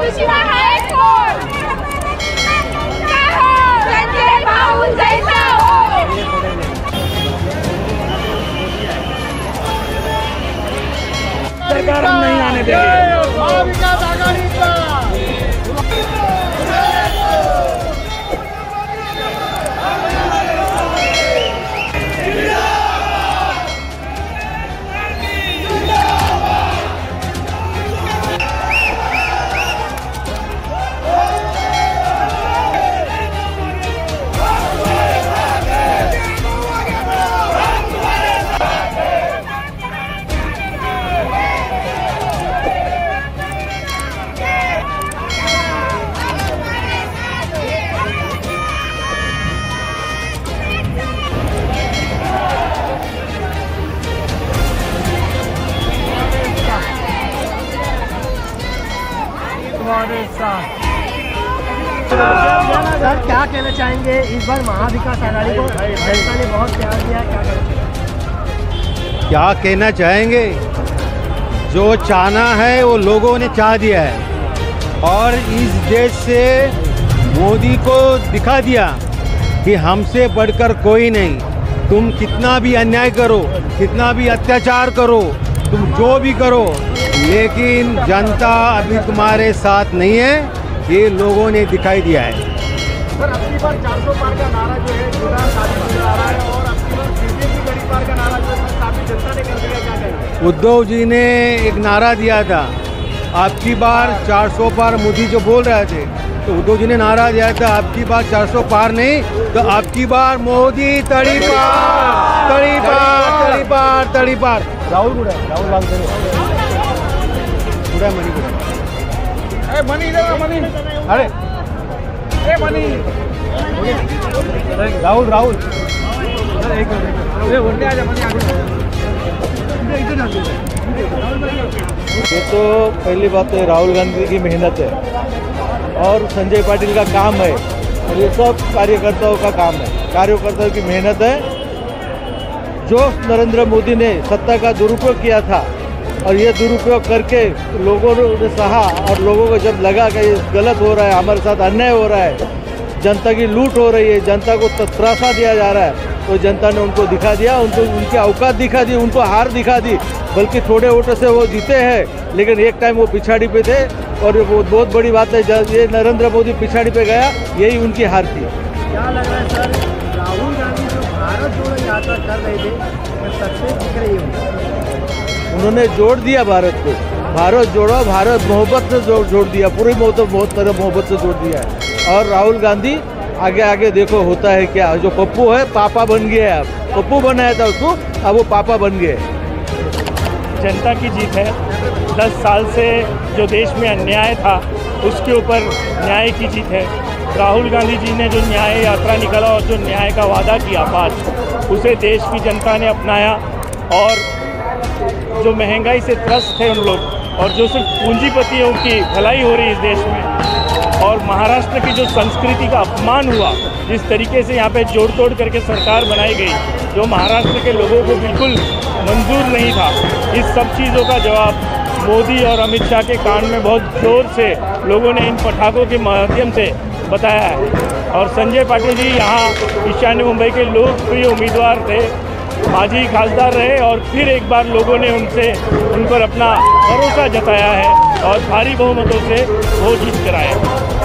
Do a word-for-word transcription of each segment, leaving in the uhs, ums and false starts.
राहुलशिवाय आहे कोण? संजय भाऊ जैसा हो. सरकार हम नहीं आने देंगे. महाविकास आघाडीचा सर क्या कहना चाहेंगे इस बार महाविकास आघाड़ी को जनता ने बहुत प्यार दिया, क्या कहना चाहेंगे? क्या कहना चाहेंगे, जो चाहना है वो लोगों ने चाह दिया है और इस देश से मोदी को दिखा दिया कि हमसे बढ़कर कोई नहीं. तुम कितना भी अन्याय करो, कितना भी अत्याचार करो, तुम जो भी करो, लेकिन जनता अभी तुम्हारे साथ नहीं है, ये लोगों ने दिखाई दिया है. सर अपनी बार चार सौ पार का नारा जो है जोरदार साबित नजर आ रहा है और अपनी बार बीजेपी बड़ी पार का नारा जो है काफी जनता ने कर दिया, क्या कहेंगे? उद्धव जी ने एक नारा दिया था, आपकी बार चार सौ पार. मोदी जो बोल रहे थे तो उद्धव जी ने नारा दिया था, आपकी बार चार सौ पार नहीं तो आपकी बार मोदी तड़ी पार, तड़ी पार, तड़ी पार, तड़ी पार. राहुल गुड़ा, राहुल गांधी गुड़ा, मनी गुड़ा. ए मनी इधर मनी, अरे ए मनी, राहुल राहुल एक ए वनडे आजा मनी आगे. ये तो पहली बात है राहुल गांधी की मेहनत है और संजय पाटिल का काम है और ये सब कार्यकर्ताओं का काम है, कार्यकर्ताओं की मेहनत है. जो नरेंद्र मोदी ने सत्ता का दुरुपयोग किया था और ये दुरुपयोग करके लोगों ने सहा और लोगों को जब लगा कि ये गलत हो रहा है, हमारे साथ अन्याय हो रहा है, जनता की लूट हो रही है, जनता को त्रासा दिया जा रहा है, तो जनता ने उनको दिखा दिया, उनको उनकी औकात दिखा दी, उनको हार दिखा दी. बल्कि थोड़े वोटों से वो जीते हैं, लेकिन एक टाइम वो पिछाड़ी पे थे और वो बहुत बड़ी बात है जब ये नरेंद्र मोदी पिछाड़ी पे गया, यही उनकी हार थी. क्या लग रहा है सर, राहुल गांधी जो भारत जोड़ो यात्रा कर रहे थे वो सक्सेस दिख रही है? उन्होंने जोड़ दिया भारत को, भारत जोड़ो, भारत मोहब्बत से जोड़ जोड़ दिया, पूरी मोहब्बत बहुत तरह मोहब्बत से जोड़ दिया है. और राहुल गांधी आगे आगे देखो होता है क्या. जो पप्पू है पापा बन गया है, अब पप्पू बनाया था उसको, अब वो पापा बन गए. जनता की जीत है. दस साल से जो देश में अन्याय था उसके ऊपर न्याय की जीत है. राहुल गांधी जी ने जो न्याय यात्रा निकाला और जो न्याय का वादा किया पाँच, उसे देश की जनता ने अपनाया. और जो महंगाई से त्रस्त थे उन लोग और जो सिर्फ पूंजीपतियों की भलाई हो रही इस देश में, और महाराष्ट्र की जो संस्कृति का अपमान हुआ, जिस तरीके से यहाँ पे जोड़ तोड़ करके सरकार बनाई गई, जो महाराष्ट्र के लोगों को बिल्कुल मंजूर नहीं था, इस सब चीज़ों का जवाब मोदी और अमित शाह के कान में बहुत जोर से लोगों ने इन पटाखों के माध्यम से बताया है. और संजय पाटिल जी यहाँ ईशान्य मुंबई के लोकप्रिय उम्मीदवार थे, माजी खासदार रहे और फिर एक बार लोगों ने उनसे उन पर अपना भरोसा जताया है और भारी बहुमतों से वो जीत कर आए.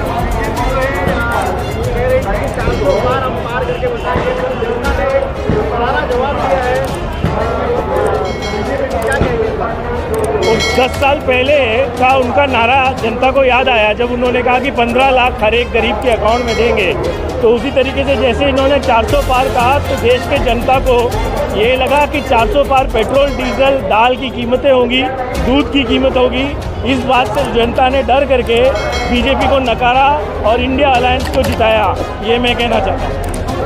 दस साल पहले का उनका नारा जनता को याद आया जब उन्होंने कहा कि पंद्रह लाख हर एक गरीब के अकाउंट में देंगे. तो उसी तरीके से जैसे इन्होंने चार सौ पार कहा तो देश के जनता को ये लगा कि चार सौ पार पेट्रोल, डीजल, दाल की कीमतें होंगी, दूध की कीमत होगी. इस बात से जनता ने डर करके बीजेपी को नकारा और इंडिया अलायंस को जिताया. ये मैं कहना चाहता हूँ.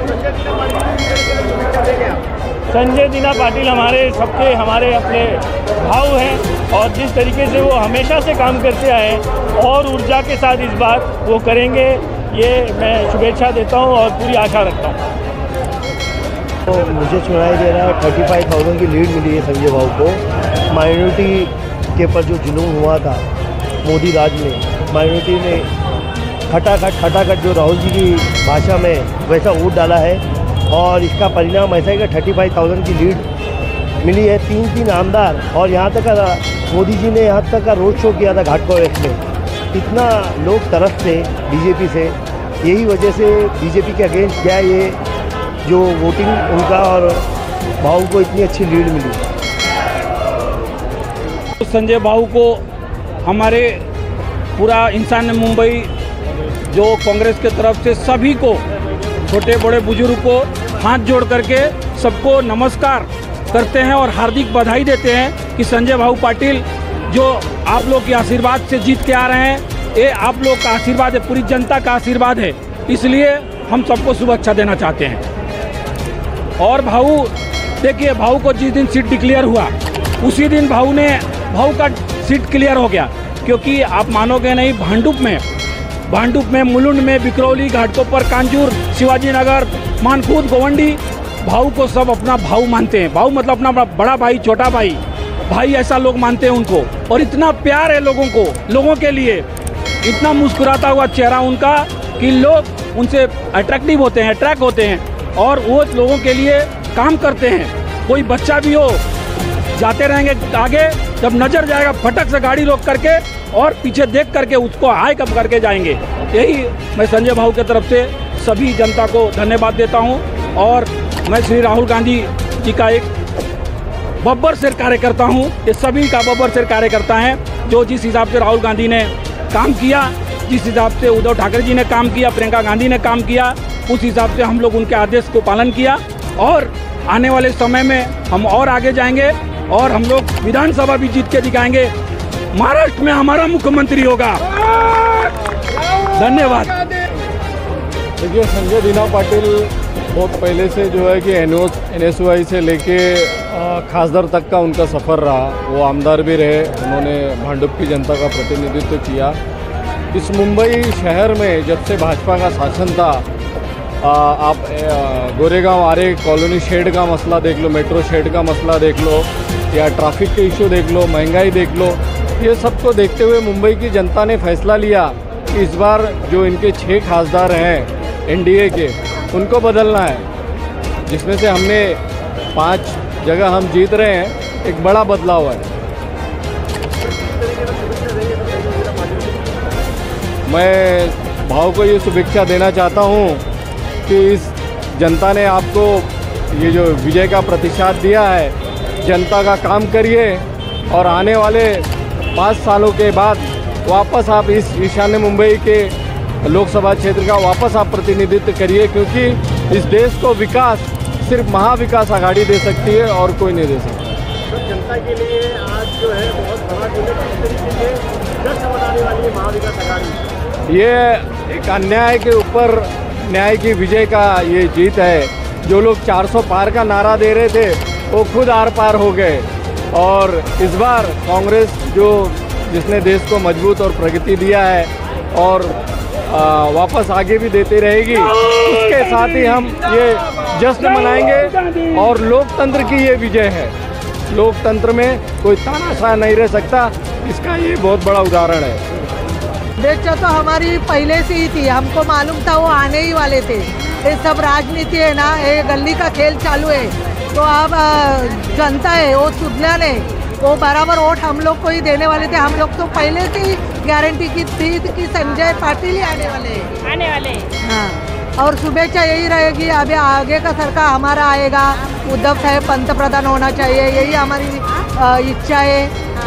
संजय दीना पाटिल हमारे सबके हमारे अपने भाव हैं और जिस तरीके से वो हमेशा से काम करते आए और ऊर्जा के साथ इस बार वो करेंगे, ये मैं शुभेच्छा देता हूँ और पूरी आशा रखता हूँ. तो मुझे सुनाई दे रहा है थर्टी फाइव थाउजेंड की लीड मिली है संजय भाव को. माइनॉरिटी के ऊपर जो जुनून हुआ था मोदी राज में माइनॉरिटी ने खटाखट खटाखट जो राहुल जी की भाषा में वैसा वोट डाला है और इसका परिणाम ऐसा है कि थर्टी फाइव थाउजेंड की लीड मिली है। तीन तीन आमदार और यहाँ तक का मोदी जी ने यहाँ तक का रोड शो किया था घाटकोड़ वेस्ट में। इतना लोग तरसते बीजेपी से, यही वजह से बीजेपी के अगेंस्ट गया ये जो वोटिंग उनका और भाऊ को इतनी अच्छी लीड मिली। संजय भाऊ को हमारे पूरा इंसान मुंबई जो कांग्रेस के तरफ से सभी को, छोटे बड़े बुजुर्ग को हाथ जोड़ करके सबको नमस्कार करते हैं और हार्दिक बधाई देते हैं कि संजय भाऊ पाटिल जो आप लोग के आशीर्वाद से जीत के आ रहे हैं, ये आप लोग का आशीर्वाद है, पूरी जनता का आशीर्वाद है, इसलिए हम सबको शुभेच्छा देना चाहते हैं। और भाऊ देखिए, भाऊ को जिस दिन सीट डिक्लेयर हुआ उसी दिन भाऊ ने भाऊ का सीट क्लियर हो गया, क्योंकि आप मानोगे नहीं, भांडुप में भांडुप में मुलुंड में, बिकरौली, घाटकोपर, कांजूर, शिवाजी नगर, मानखुद, गोवंडी, भाऊ को सब अपना भाऊ मानते हैं। भाऊ मतलब अपना बड़ा भाई, छोटा भाई, भाई ऐसा लोग मानते हैं उनको। और इतना प्यार है लोगों को, लोगों के लिए, इतना मुस्कुराता हुआ चेहरा उनका कि लोग उनसे अट्रैक्टिव होते हैं, अट्रैक्ट होते हैं और वो लोगों के लिए काम करते हैं। कोई बच्चा भी हो, जाते रहेंगे आगे, जब नजर जाएगा फटक से गाड़ी रोक करके और पीछे देख करके उसको हाय कब करके जाएंगे। यही मैं संजय भाऊ के तरफ से सभी जनता को धन्यवाद देता हूं। और मैं श्री राहुल गांधी जी का एक बब्बर सिर कार्यकर्ता हूं, ये सभी का बब्बर सिर कार्यकर्ता है। जो जिस हिसाब से राहुल गांधी ने काम किया, जिस हिसाब से उद्धव ठाकरे जी ने काम किया, प्रियंका गांधी ने काम किया, उस हिसाब से हम लोग उनके आदेश को पालन किया। और आने वाले समय में हम और आगे जाएंगे और हम लोग विधानसभा भी जीत के दिखाएंगे। महाराष्ट्र में हमारा मुख्यमंत्री होगा। धन्यवाद। देखिए, संजय दीना पाटिल बहुत पहले से जो है कि एन एस यू आई से लेके खासदार तक का उनका सफ़र रहा। वो आमदार भी रहे, उन्होंने भांडुप की जनता का प्रतिनिधित्व किया। इस मुंबई शहर में जब से भाजपा का शासन था, आ, आप गोरेगांव आरे कॉलोनी शेड का मसला देख लो, मेट्रो शेड का मसला देख लो, या ट्रैफिक के इशू देख लो, महंगाई देख लो, ये सबको देखते हुए मुंबई की जनता ने फैसला लिया कि इस बार जो इनके छः खासदार हैं एन डी ए के, उनको बदलना है। जिसमें से हमने पांच जगह हम जीत रहे हैं, एक बड़ा बदलाव है। मैं भाव को ये शुभेच्छा देना चाहता हूँ कि इस जनता ने आपको ये जो विजय का प्रतिशत दिया है, जनता का काम करिए और आने वाले पाँच सालों के बाद वापस आप इस ईशान्य मुंबई के लोकसभा क्षेत्र का वापस आप प्रतिनिधित्व करिए, क्योंकि इस देश को विकास सिर्फ महाविकास आघाड़ी दे सकती है और कोई नहीं दे सकता। तो जनता के लिए आज जो है बहुत बड़ा दिन है, किस तरीके से जश्न मनाने वाली है महाविकास आघाड़ी। ये एक अन्याय के ऊपर न्याय की विजय का ये जीत है। जो लोग चार सौ पार का नारा दे रहे थे, वो खुद आर पार हो गए। और इस बार कांग्रेस जो जिसने देश को मजबूत और प्रगति दिया है और आ, वापस आगे भी देती रहेगी, उसके साथ ही हम ये जश्न मनाएंगे। और लोकतंत्र की ये विजय है। लोकतंत्र में कोई तानाशाह नहीं रह सकता, इसका ये बहुत बड़ा उदाहरण है। देखो तो हमारी पहले से ही थी, हमको मालूम था वो आने ही वाले थे। ये सब राजनीति है ना, ये गली का खेल चालू है। तो अब जनता है वो सुधना नहीं, वो बराबर वोट हम लोग को ही देने वाले थे। हम लोग तो पहले से ही गारंटी की थी कि संजय पाटिल ही आने वाले हैं आने वाले हाँ। और शुभेच्छा यही रहेगी, अभी आगे का सरकार हमारा आएगा, उद्धव साहब पंत प्रधान होना चाहिए, यही हमारी इच्छा है।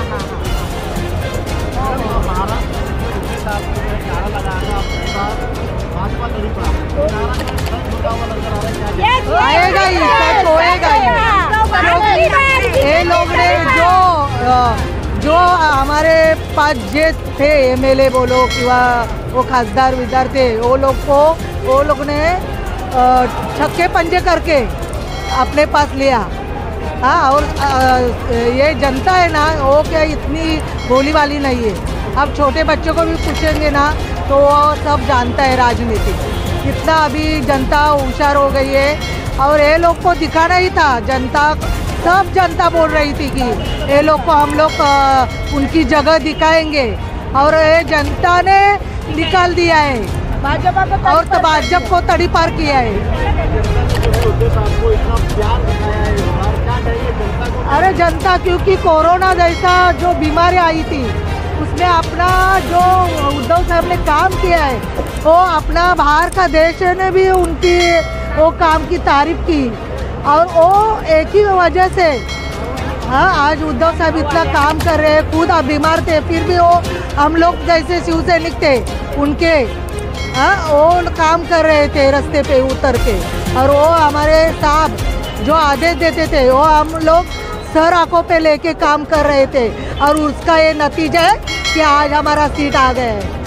आएगा ही, सच होएगा ही। ये लोग ने जो जो हमारे पास जे थे एम एल ए बोलो कि वो खासदार विदार थे, वो लोग को वो लोग ने छक्के पंजे करके अपने पास लिया हाँ। और ये जनता है ना, वो क्या इतनी भोली वाली नहीं है। अब छोटे बच्चों को भी पूछेंगे ना तो वो सब जानता है राजनीति, कितना अभी जनता होशियार हो गई है। और ये लोग को दिखाना ही था, जनता सब जनता बोल रही थी कि ये लोग को हम लोग उनकी जगह दिखाएंगे। और ये जनता ने निकाल दिया है और तो भाजपा को तड़ी पार किया है। अरे जनता, क्योंकि कोरोना जैसा जो बीमारी आई थी उसमें अपना जो उद्धव साहब ने काम किया है, वो अपना बाहर का देश ने भी उनकी वो काम की तारीफ की और वो एक ही वजह से हाँ आज उद्धव साहब इतना काम कर रहे हैं। खुद अब बीमार थे फिर भी वो हम लोग जैसे शिव सैनिक थे उनके हाँ वो काम कर रहे थे रास्ते पे उतर के, और वो हमारे साहब जो आदेश देते थे वो हम लोग सर आंखों पे लेके काम कर रहे थे और उसका ये नतीजा है कि आज हमारा सीट आ गया है।